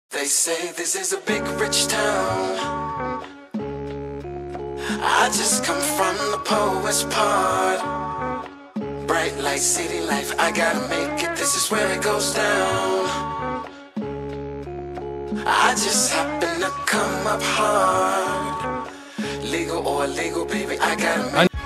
They say this is a big rich town. I just come from the poorest part. Bright light, city life, I gotta make it, this is where it goes down. I just happen to come up hard. Legal or illegal, baby, I gotta make it.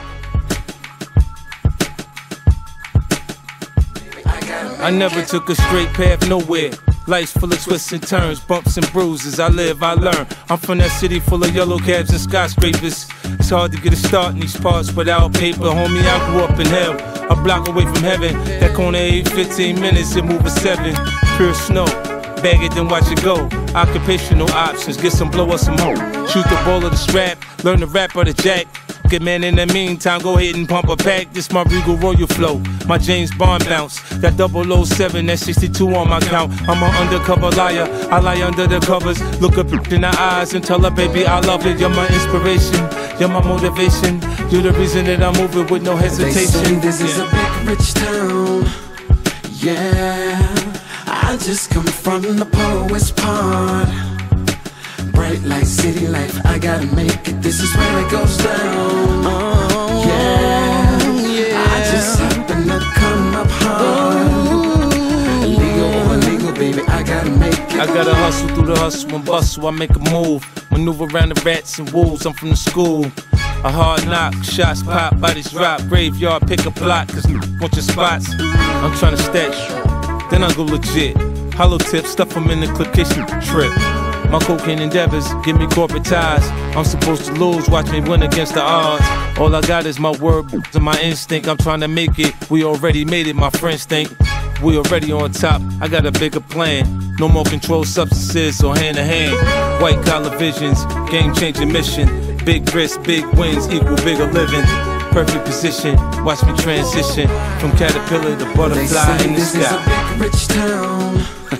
I never took a straight path nowhere. Life's full of twists and turns, bumps and bruises. I live, I learn. I'm from that city full of yellow cabs and skyscrapers. It's hard to get a start in these parts without paper. Homie, I grew up in hell, a block away from heaven. That corner 8-15 minutes, it move a 7. Pure snow, bag it then watch it go. Occupational options, get some blow or some hoe. Shoot the ball or the strap, learn the rap or the jack. Good man, in the meantime, go ahead and pump a pack. This my Regal Royal flow, my James Bond bounce. That 007, that 62 on my count. I'm an undercover liar, I lie under the covers. Look up in the eyes and tell her, baby, I love it. You're my inspiration, you're my motivation. You're the reason that I'm moving with no hesitation. They say this is a big rich town. Yeah, I just come from the poorest part. Bright light, city life, I gotta make it, this is where it goes down. Oh, yeah, I just happen to come up hard. Illegal or illegal, baby, I gotta make it. I gotta hustle through the hustle and bustle, I make a move. Maneuver around the rats and wolves, I'm from the school. A hard knock, shots pop, bodies drop. Graveyard, pick a plot, cause want your spots. I'm tryna stack, then I go legit. Hollow tips, stuff them in the clickation trip. My cocaine endeavors give me corporate ties. I'm supposed to lose, watch me win against the odds. All I got is my word and my instinct. I'm trying to make it, we already made it, my friends think. We already on top, I got a bigger plan. No more controlled substances or hand to hand. White collar visions, game changing mission. Big risks, big wins equal bigger living. Perfect position, watch me transition from caterpillar to butterfly in the this sky. This is a big rich town.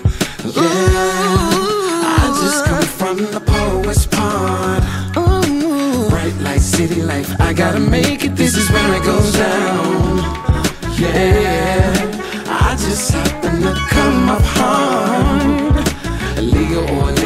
Yeah, I just come from the poorest part. Bright light, city life, I gotta make it, this is where it goes down. Yeah, I just happen to come up hard. Illegal or